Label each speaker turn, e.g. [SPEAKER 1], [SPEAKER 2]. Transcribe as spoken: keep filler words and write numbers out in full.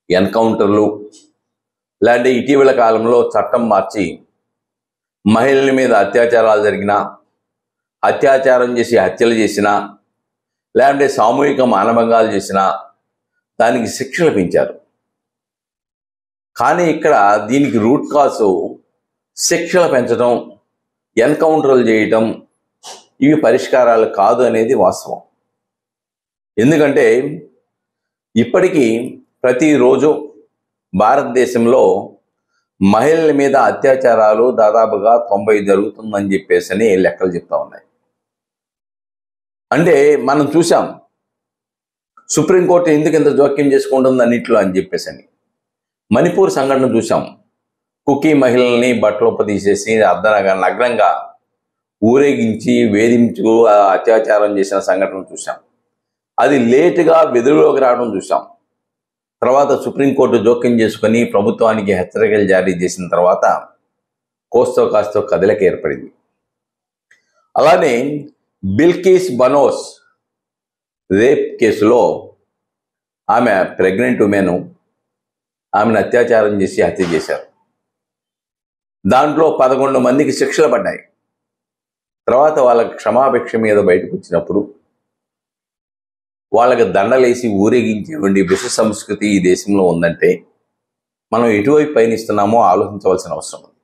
[SPEAKER 1] ఎన్కౌంటర్లు, లేదంటే ఇటీవల కాలంలో చట్టం మార్చి మహిళల మీద అత్యాచారాలు జరిగినా, అత్యాచారం చేసి హత్యలు చేసినా, లేదంటే సామూహిక మానభంగాలు చేసినా దానికి శిక్షలు పెంచారు. కానీ ఇక్కడ దీనికి రూట్ కాజు శిక్షలు పెంచడం, ఎన్కౌంటర్లు చేయటం ఇవి పరిష్కారాలు కాదు అనేది వాస్తవం. ఎందుకంటే ఇప్పటికీ ప్రతిరోజు భారతదేశంలో మహిళల మీద అత్యాచారాలు దాదాపుగా తొంభై జరుగుతుందని చెప్పేసి లెక్కలు చెప్తా ఉన్నాయి. అంటే మనం చూసాం సుప్రీంకోర్టు ఎందుకు ఇంత జోక్యం చేసుకుంటుంది అన్నింటిలో అని చెప్పేసి అని. మణిపూర్ సంఘటన చూసాం. కుకీ మహిళల్ని బట్టలోప తీసేసి అర్ధనగా నగ్నంగా ఊరేగించి వేధించు అత్యాచారం చేసిన సంఘటన చూసాం. అది లేటుగా వెలుగులోకి రావడం చూసాం. తర్వాత సుప్రీంకోర్టు జోక్యం చేసుకుని ప్రభుత్వానికి హెచ్చరికలు జారీ చేసిన తర్వాత కోస్తో కాస్తో కదలిక ఏర్పడింది. అలానే బిల్కిస్ బనోస్ రేప్ కేసులో ఆమె ప్రెగ్నెంట్ ఉమెను, ఆమెను అత్యాచారం చేసి హత్య చేశారు. దాంట్లో పదకొండు మందికి శిక్షలు పడ్డాయి. తర్వాత వాళ్ళకి క్షమాభిక్ష మీద బయటకు వచ్చినప్పుడు వాళ్ళకి దండలేసి ఊరేగించేటువంటి విష సంస్కృతి ఈ దేశంలో ఉందంటే మనం ఎటువైపు పయనిస్తున్నామో ఆలోచించవలసిన అవసరం ఉంది.